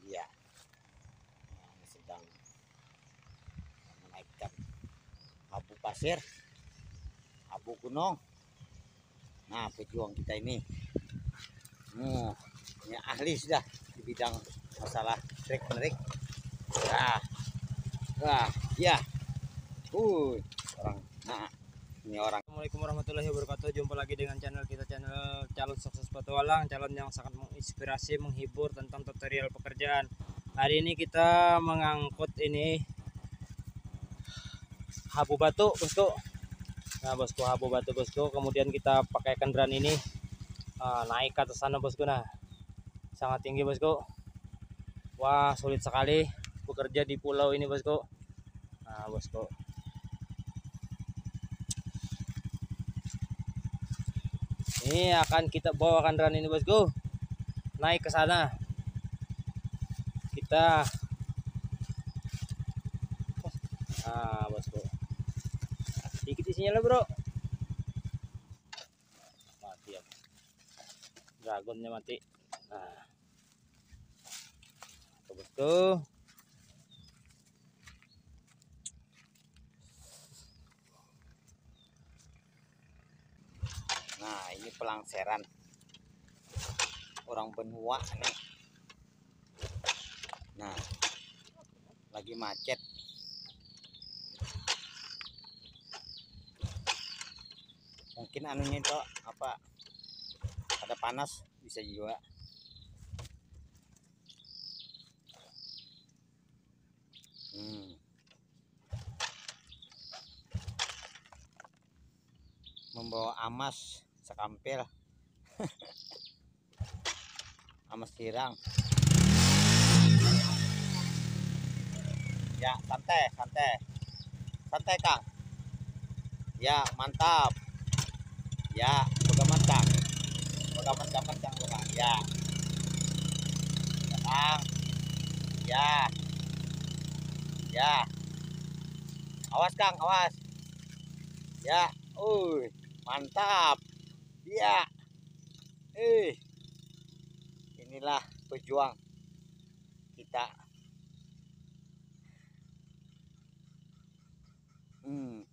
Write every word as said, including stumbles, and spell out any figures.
dia. Nah, ini sedang menaikkan abu pasir, abu gunung. Nah, pejuang kita ini, oh, ini ahli sudah di bidang masalah trik menarik. Nah, wah, ya, uh, orang, nah, ini orang. Assalamualaikum warahmatullahi wabarakatuh. Jumpa lagi dengan channel kita, channel calon sukses petualang, calon yang sangat menginspirasi, menghibur tentang tutorial pekerjaan. Hari ini kita mengangkut ini habu batu, bosku. Nah, bosku, habu batu, bosku. Kemudian kita pakai kendaraan ini uh, naik ke atas sana, bosku. Nah, sangat tinggi, bosku. Wah, sulit sekali bekerja di pulau ini, bosku. Nah, bosku. Ini akan kita bawa kendaraan ini, bosku, naik ke sana. Kita, ah, bosku, sedikit isinya lah, bro. Mati ya, dragonnya mati. Nah, tuh, bosku. Nah, ini pelangseran orang benua nih. Nah, lagi macet. Mungkin anunya itu apa, ada panas, bisa juga. Hmm. Membawa amas sekampil. Amas tirang. Ya, santai, santai. Santai, Kang. Ya, mantap. Ya, boga mantap. Boga mantap mantap Kang. Ya. Ya, Kang. Ya. Ya. Awas, Kang, awas. Ya, uy, mantap. Ya. Eh. Inilah pejuang kita. Hmm.